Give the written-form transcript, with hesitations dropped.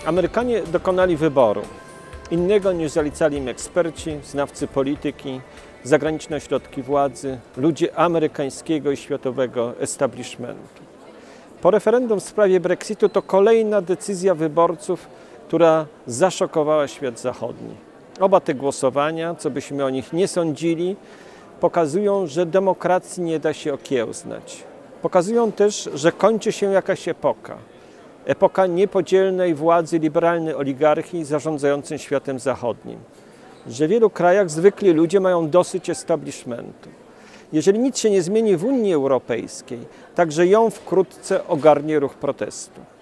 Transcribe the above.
Amerykanie dokonali wyboru, innego niż zalecali im eksperci, znawcy polityki, zagraniczne ośrodki władzy, ludzie amerykańskiego i światowego establishmentu. Po referendum w sprawie Brexitu to kolejna decyzja wyborców, która zaszokowała świat zachodni. Oba te głosowania, co byśmy o nich nie sądzili, pokazują, że demokracji nie da się okiełznać. Pokazują też, że kończy się jakaś epoka. Epoka niepodzielnej władzy liberalnej oligarchii zarządzającej światem zachodnim. Że w wielu krajach zwykli ludzie mają dosyć establishmentu. Jeżeli nic się nie zmieni w Unii Europejskiej, także ją wkrótce ogarnie ruch protestu.